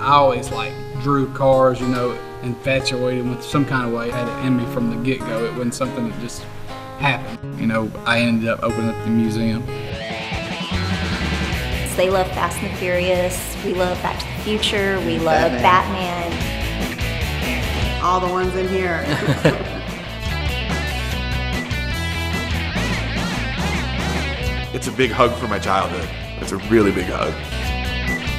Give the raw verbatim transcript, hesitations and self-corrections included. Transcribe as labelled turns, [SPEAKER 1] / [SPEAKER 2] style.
[SPEAKER 1] I always like drew cars, you know, infatuated with some kind of way. I had it in me from the get-go. It wasn't something that just happened. You know, I ended up opening up the museum.
[SPEAKER 2] They love Fast and the Furious, we love Back to the Future, we love Batman.
[SPEAKER 3] Batman. All the ones in here.
[SPEAKER 4] It's a big hug for my childhood. It's a really big hug.